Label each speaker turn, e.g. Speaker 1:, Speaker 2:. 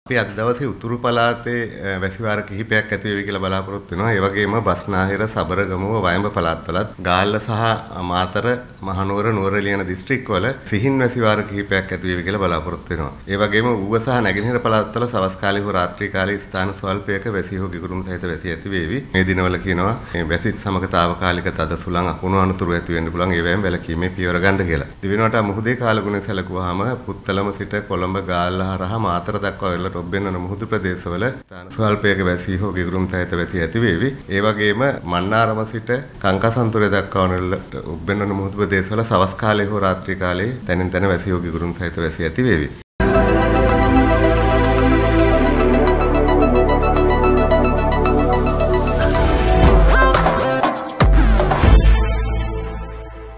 Speaker 1: අපි අද දවසේ උතුරු පළාතේ වැසි වාර කිහිපයක් ඇති වෙවි කියලා බලාපොරොත්තු වෙනවා. ඒ වගේම බස්නාහිර, සබරගමුව, වයඹ පළාත්වලත් ගාල්ල සහ මාතර, මහනුවර, නුවරඑළිය යන දිස්ත්‍රික්කවල සිහින් වැසි වාර කිහිපයක් ඇති වෙවි කියලා බලාපොරොත්තු වෙනවා. ඒ වගේම ඌව සහ නැගෙනහිර පළාත්වල සවස් කාලේ හෝ රාත්‍රී කාලේ ස්ථාන ස්වල්පයක වැසි හෝ ගිගුරුම් සහිත වැසි ඇති වේවි. මේ දිනවල කියනවා මේ වැසිත් සමග తాවකාලික තද සුළං අකුණු අනතුරු ඇති වෙන්න පුළුවන්. ඒවැයෙන් වැළකීමේ පියවර ගන්න කියලා. දිවෙනවට මුහුදේ කාලගුණය සැලකුවාම පුත්තලම සිට කොළඹ, ගාල්ල හරහා මාතර දක්වා වෙල ඔබෙන්නන මුහුදු ප්‍රදේශවල ස්වල්පයක වැසි හෝ ගිගුරුම් සහිත වැසි ඇති වේවි. ඒ වගේම මන්නාරම සිට කංකසන්තුරේ දක්වා වන ඔබෙන්නන මුහුදු ප්‍රදේශවල සවස් කාලේ හෝ රාත්‍රී කාලේ තැනින් තැන වැසි හෝ ගිගුරුම් සහිත වැසි ඇති වේවි.